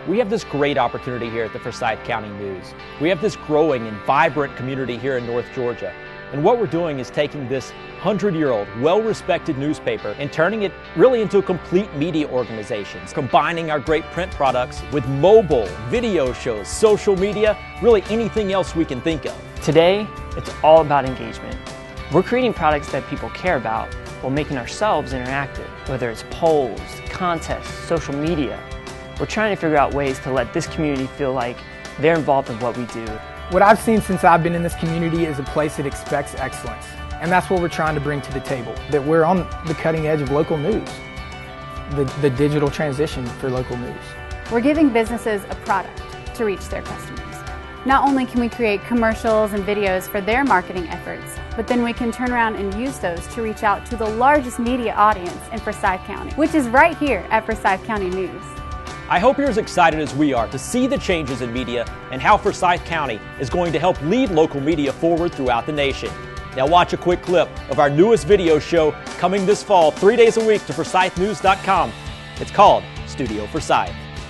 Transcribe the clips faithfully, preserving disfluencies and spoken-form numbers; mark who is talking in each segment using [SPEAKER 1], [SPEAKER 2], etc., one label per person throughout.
[SPEAKER 1] We have this great opportunity here at the Forsyth County News. We have this growing and vibrant community here in North Georgia. And what we're doing is taking this hundred-year-old, well-respected newspaper and turning it really into a complete media organization, combining our great print products with mobile, video shows, social media, really anything else we can think of.
[SPEAKER 2] Today, it's all about engagement. We're creating products that people care about while making ourselves interactive, whether it's polls, contests, social media. We're trying to figure out ways to let this community feel like they're involved in what we do.
[SPEAKER 3] What I've seen since I've been in this community is a place that expects excellence. And that's what we're trying to bring to the table, that we're on the cutting edge of local news, the, the digital transition for local news.
[SPEAKER 4] We're giving businesses a product to reach their customers. Not only can we create commercials and videos for their marketing efforts, but then we can turn around and use those to reach out to the largest media audience in Forsyth County, which is right here at Forsyth County News.
[SPEAKER 1] I hope you're as excited as we are to see the changes in media and how Forsyth County is going to help lead local media forward throughout the nation. Now watch a quick clip of our newest video show coming this fall, three days a week to Forsyth News dot com. It's called Studio Forsyth.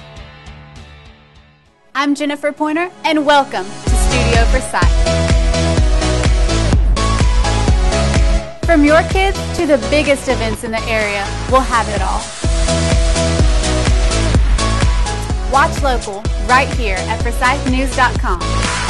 [SPEAKER 4] I'm Jennifer Pointer, and welcome to Studio Forsyth. From your kids to the biggest events in the area, we'll have it all. Watch local right here at Forsyth News dot com.